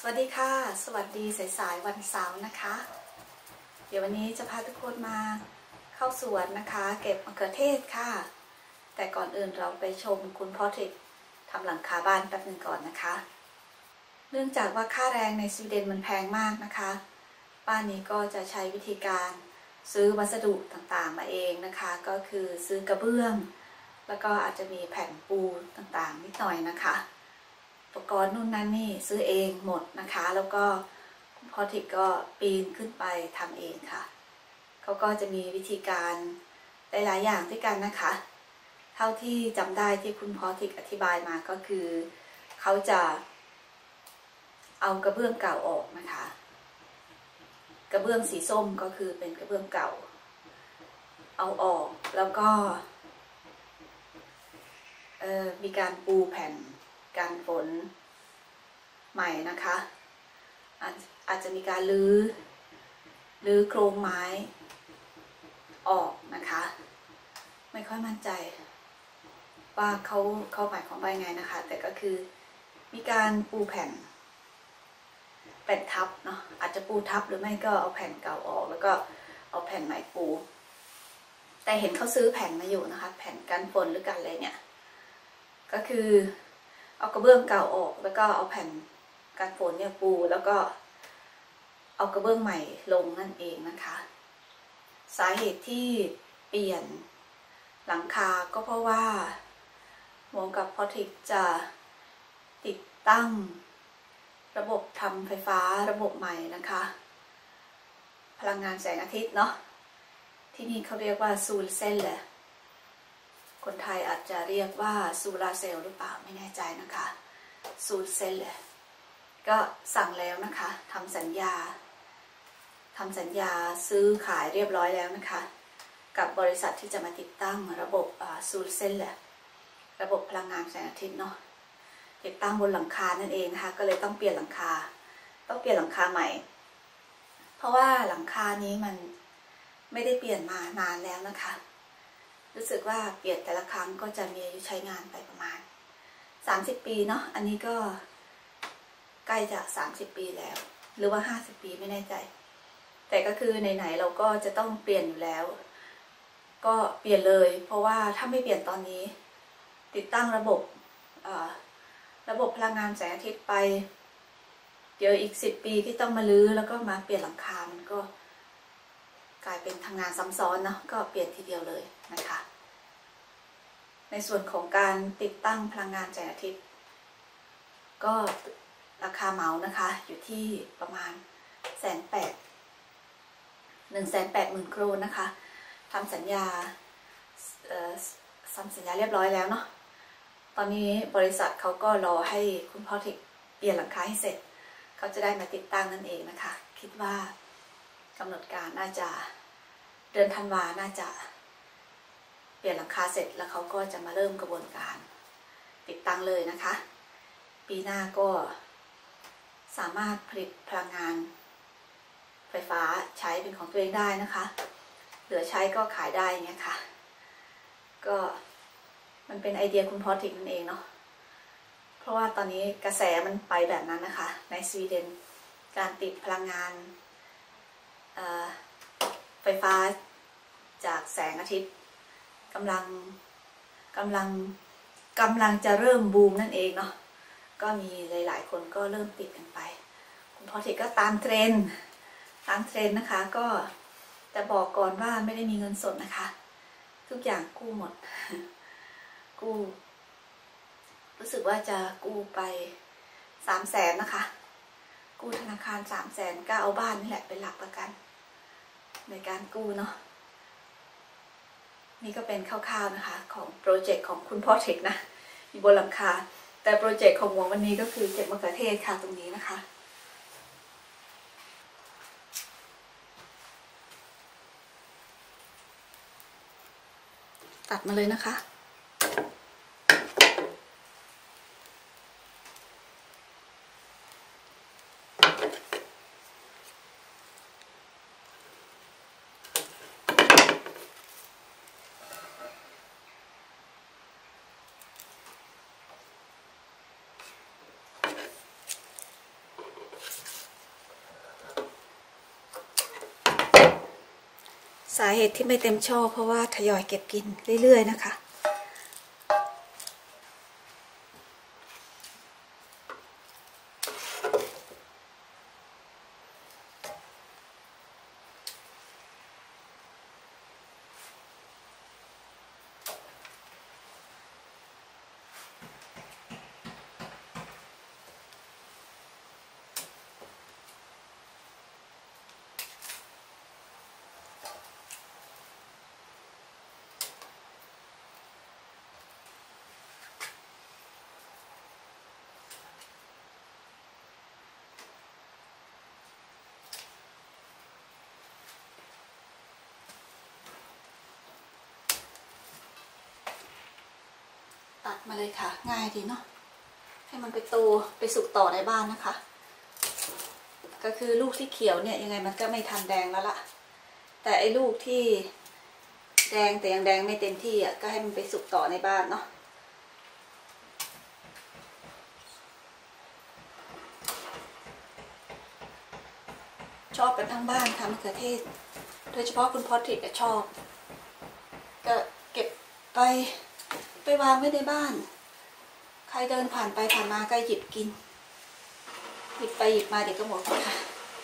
สวัสดีค่ะสวัสดีสายๆวันเสาร์นะคะเดี๋ยววันนี้จะพาทุกคนมาเข้าสวนนะคะเก็บมะเขือเทศค่ะแต่ก่อนอื่นเราไปชมคุณพ่อทิกทำหลังคาบ้านแป๊บนึงก่อนนะคะเนื่องจากว่าค่าแรงในสวีเดนมันแพงมากนะคะบ้านนี้ก็จะใช้วิธีการซื้อวัสดุต่างๆมาเองนะคะก็คือซื้อกระเบื้องแล้วก็อาจจะมีแผ่นปูต่างๆนิดหน่อยนะคะอุปกรณ์นู่นนั่นนี่ซื้อเองหมดนะคะแล้วก็คุณพ่อทิกก็ปีนขึ้นไปทำเองค่ะเขาก็จะมีวิธีการหลายๆอย่างด้วยกันนะคะเท่าที่จำได้ที่คุณพ่อทิกอธิบายมาก็คือเขาจะเอากระเบื้องเก่าออกนะคะกระเบื้องสีส้มก็คือเป็นกระเบื้องเก่าเอาออกแล้วก็มีการปูแผ่นกันฝนใหม่นะคะอาจจะมีการรื้อโครงไม้ออกนะคะไม่ค่อยมั่นใจว่าเขาหมายความว่าไงนะคะแต่ก็คือมีการปูแผ่นทับเนาะอาจจะปูทับหรือไม่ก็เอาแผ่นเก่าออกแล้วก็เอาแผ่นใหม่ปูแต่เห็นเขาซื้อแผ่นมาอยู่นะคะแผ่นกันฝนหรือกันอะไรเนี่ยก็คือเอากระเบื้องเก่าออกแล้วก็เอาแผ่นกันฝนเนี่ยปูแล้วก็เอากระเบื้องใหม่ลงนั่นเองนะคะสาเหตุที่เปลี่ยนหลังคาก็เพราะว่าหมอกับพ่อทิกจะติดตั้งระบบทำไฟฟ้าระบบใหม่นะคะพลังงานแสงอาทิตย์เนาะที่นี่เขาเรียกว่าซูลเซลแหละคนไทยอาจจะเรียกว่าซูลาเซลหรือเปล่าไม่แน่ใจนะคะซูลเซลแหละก็สั่งแล้วนะคะทำสัญญาซื้อขายเรียบร้อยแล้วนะคะกับบริษัทที่จะมาติดตั้งระบบซูลเซลแหละระบบพลังงานแสงอาทิตย์เนาะติดตั้งบนหลังคานั่นเองนะคะก็เลยต้องเปลี่ยนหลังคาใหม่เพราะว่าหลังคานี้มันไม่ได้เปลี่ยนมานานแล้วนะคะรู้สึกว่าเปลี่ยนแต่ละครั้งก็จะมีอายุใช้งานไปประมาณ30 ปีเนาะอันนี้ก็ใกล้จะ30 ปีแล้วหรือว่า50 ปีไม่แน่ใจแต่ก็คือไหนๆเราก็จะต้องเปลี่ยนอยู่แล้วก็เปลี่ยนเลยเพราะว่าถ้าไม่เปลี่ยนตอนนี้ติดตั้งระบบพลังงานแสงอาทิตย์ไปเดี๋ยวอีก10 ปีที่ต้องมารื้อแล้วก็มาเปลี่ยนหลังคามันก็กลายเป็นทำงานซ้ำซ้อนเนาะก็เปลี่ยนทีเดียวเลยนะคะในส่วนของการติดตั้งพลังงานแสงอาทิตย์ก็ราคาเหมานะคะอยู่ที่ประมาณ180,000 โครนนะคะทำสัญญาเรียบร้อยแล้วเนาะตอนนี้บริษัทเขาก็รอให้คุณพ่อทิกเปลี่ยนหลังคาให้เสร็จเขาจะได้มาติดตั้งนั่นเองนะคะคิดว่ากำหนดการน่าจะเดือนธันวาน่าจะเปลี่ยนหลังคาเสร็จแล้วเขาก็จะมาเริ่มกระบวนการติดตั้งเลยนะคะปีหน้าก็สามารถผลิตพลังงานไฟฟ้าใช้เป็นของตัวเองได้นะคะเหลือใช้ก็ขายได้เงี้ยค่ะก็มันเป็นไอเดียคุณพ่อทิกนั่นเองเนาะเพราะว่าตอนนี้กระแสมันไปแบบนั้นนะคะในสวีเดนการติดพลังงานไฟฟ้าจากแสงอาทิตย์กำลังจะเริ่มบูมนั่นเองเนาะก็มีหลายๆคนก็เริ่มติดกันไปคุณพ่อทิกก็ตามเทรนด์นะคะก็แต่บอกก่อนว่าไม่ได้มีเงินสดนะคะทุกอย่างกู้หมดกู้รู้สึกว่าจะกู้ไป300,000นะคะกู้ธนาคาร300,000ก็เอาบ้านนี่แหละเป็นหลักประกันในการกู้เนาะนี่ก็เป็นคร่าวๆนะคะของโปรเจกต์ของคุณพ่อทิกนะอยู่บนหลังคาแต่โปรเจกต์ของหมววันนี้ก็คือเก็บมะเขือเทศค่ะตรงนี้นะคะตัดมาเลยนะคะสาเหตุที่ไม่เต็มช่อเพราะว่าทยอยเก็บกินเรื่อยๆนะคะ ตัดมาเลยค่ะง่ายดีเนาะให้มันไปโตไปสุกต่อในบ้านนะคะ ก็คือลูกที่เขียวเนี่ยยังไงมันก็ไม่ทันแดงแล้วล่ะแต่ไอ้ลูกที่แดงแต่ยังแดงไม่เต็มที่อ่ะก็ให้มันไปสุกต่อในบ้านเนาะชอบกันทั้งบ้านค่ะมะเขือเทศโดยเฉพาะคุณพอตริกชอบก็เก็บไปวางไว้ในบ้านใครเดินผ่านไปผ่านมาก็หยิบกินหยิบไปหยิบมาเดี๋ยวก็หมดค่ะ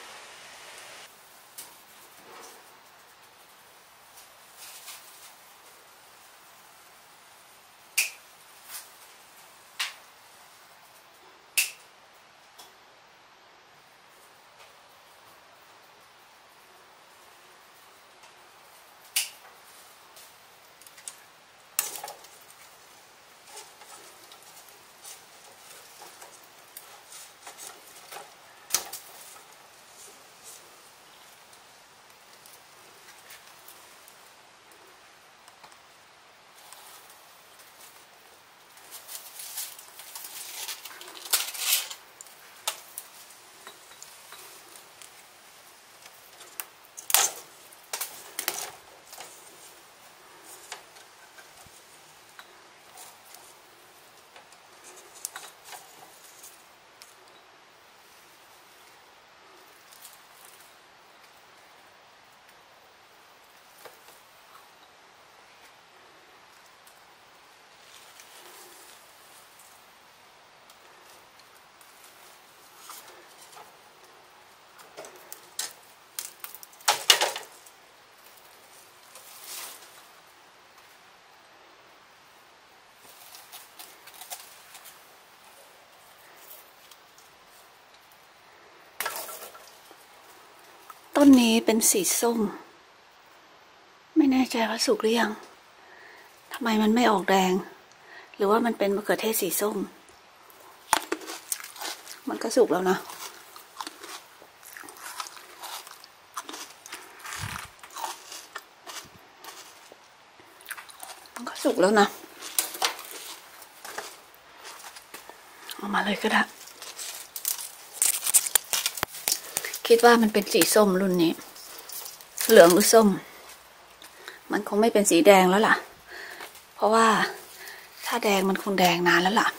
ต้นนี้เป็นสีส้มไม่แน่ใจว่าสุกหรือยังทำไมมันไม่ออกแดงหรือว่ามันเป็นมะเขือเทศสีส้มมันก็สุกแล้วนะมันก็สุกแล้วนะเอามาเลยก็ได้คิดว่ามันเป็นสีส้มรุ่นนี้เหลืองหรือส้มมันคงไม่เป็นสีแดงแล้วล่ะเพราะว่าถ้าแดงมันคงแดงนานแล้วล่ะ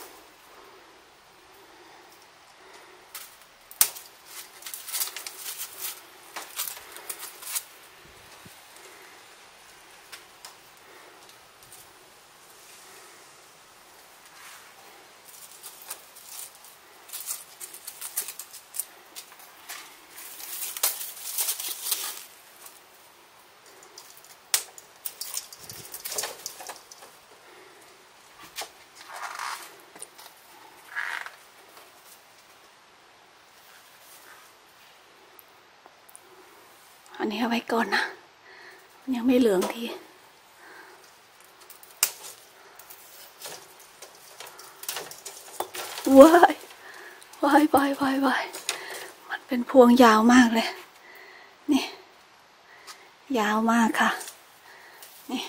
อันนี้เอาไว้ก่อนนะมันยังไม่เหลืองทีว้ายมันเป็นพวงยาวมากเลยนี่ยาวมากค่ะนี่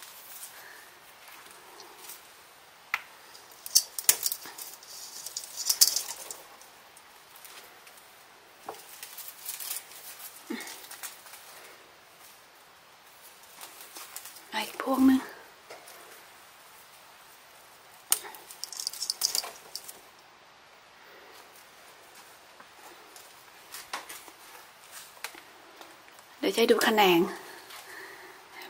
อีกพวงนึงเดี๋ยวจะดูแขนง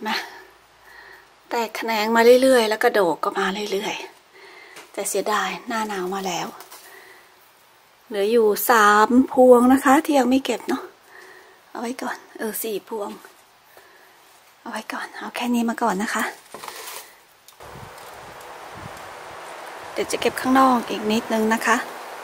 มาแตกแขนงมาเรื่อยๆแล้วก็โดกก็มาเรื่อยๆแต่เสียดายหน้าหนาวมาแล้วเหลืออยู่3 พวงนะคะที่ยังไม่เก็บเนาะเอาไว้ก่อน4 พวงเอาไว้ก่อนเอาแค่นี้มาก่อนนะคะเดี๋ยวจะเก็บข้างนอกอีกนิดนึงนะคะ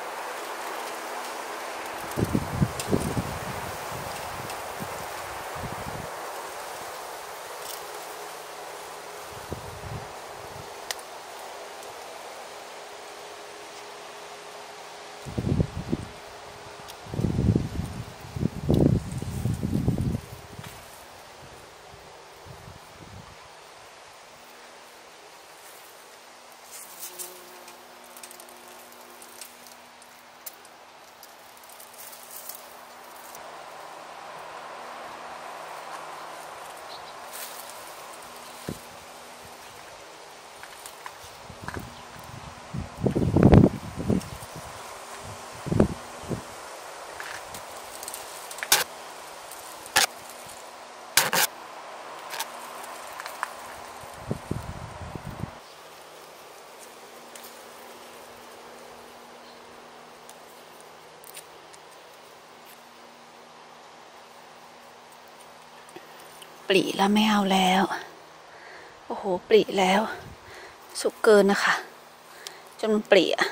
ปลีแล้วไม่เอาแล้วโอ้โหปลีแล้วสุกเกินนะคะจนมันปลีอะ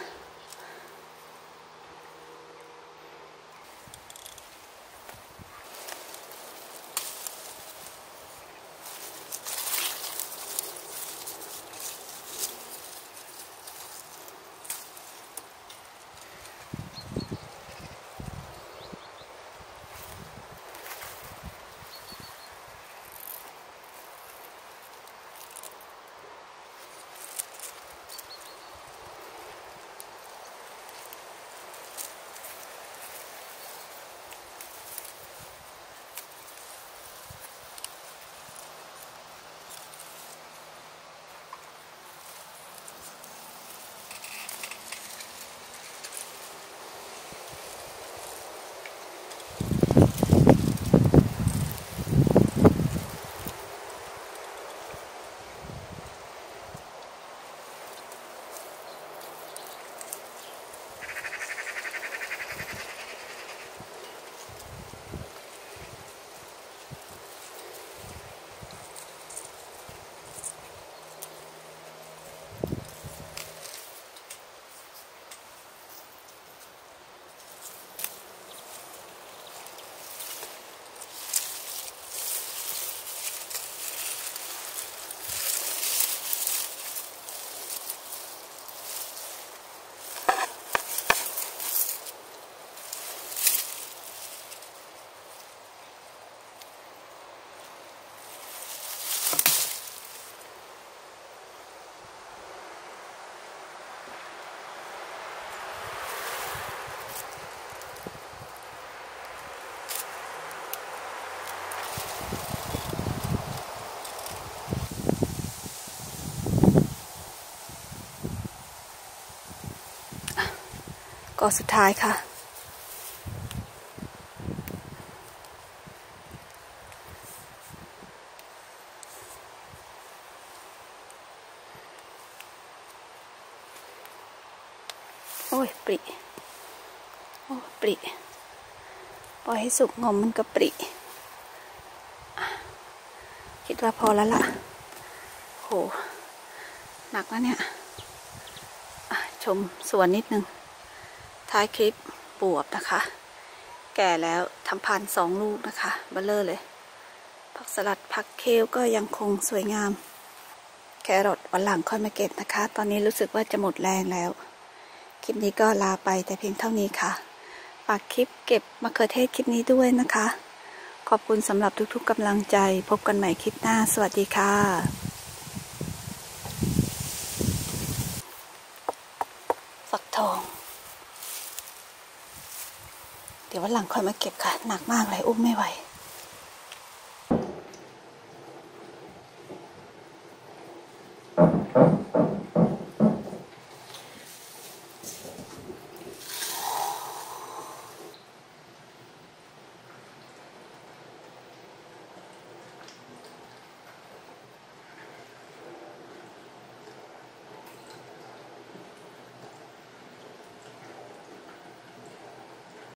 ก็สุดท้ายค่ะโอ้ยปริโอ้ปริปล่อยให้สุกงอมมันก็ปริคิดว่าพอแล้วล่ะโหหนักแล้วเนี่ยชมสวนนิดนึงท้ายคลิปบวบนะคะแก่แล้วทำพันธุ์2 ลูกนะคะเบลเลอร์เลยผักสลัดผักเคลก็ยังคงสวยงามแครอทวันหลังค่อยมาเก็บนะคะตอนนี้รู้สึกว่าจะหมดแรงแล้วคลิปนี้ก็ลาไปแต่เพียงเท่านี้ค่ะฝากคลิปเก็บมะเขือเทศคลิปนี้ด้วยนะคะขอบคุณสำหรับทุกๆกำลังใจพบกันใหม่คลิปหน้าสวัสดีค่ะฟักทองเดี๋ยววันหลังค่อยมาเก็บค่ะหนักมากเลยอุ้มไม่ไหว